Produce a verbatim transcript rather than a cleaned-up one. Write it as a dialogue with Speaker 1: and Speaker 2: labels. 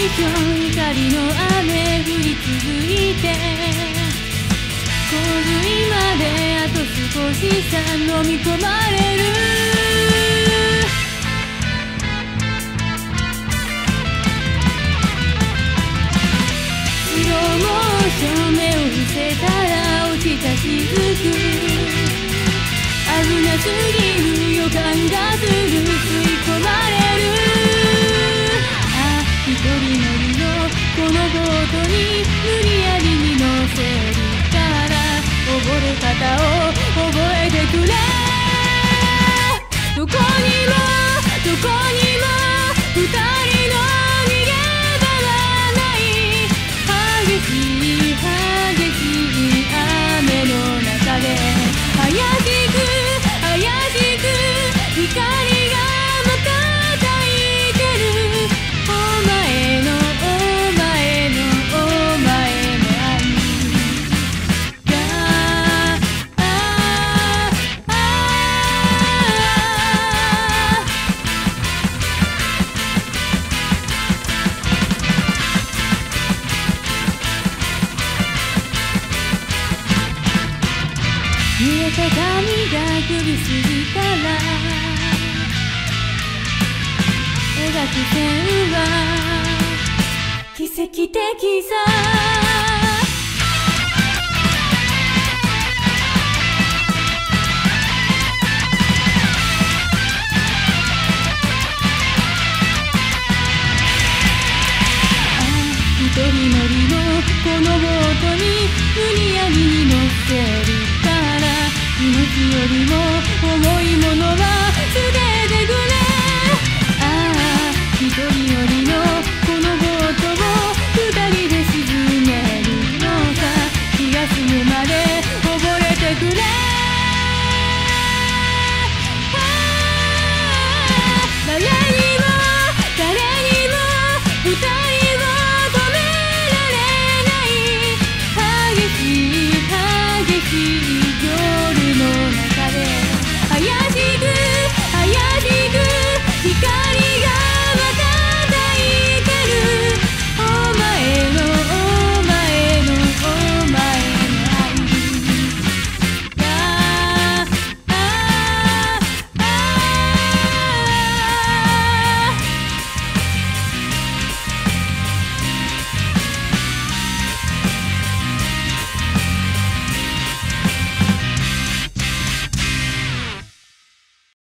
Speaker 1: 生光の雨降り続いて洪水まであと少しさ飲み込まれるスローモーション目を伏せたら落ちた雫危なすぎる予感がする吸い込まれるあ一人乗りのこのボートに無理やりに乗せるから溺れ方を覚えてくれどこにもどこにも二人の逃げ場はない激しい激しい雨の中で怪しく怪しく光がまた焚いてるお前のお前のお前の愛があああ見えた髪が首筋から描く線は奇跡的さ一人乗りのこのボートに無理やりに乗せるから命よりも重いものは捨ててくれああ一人乗りの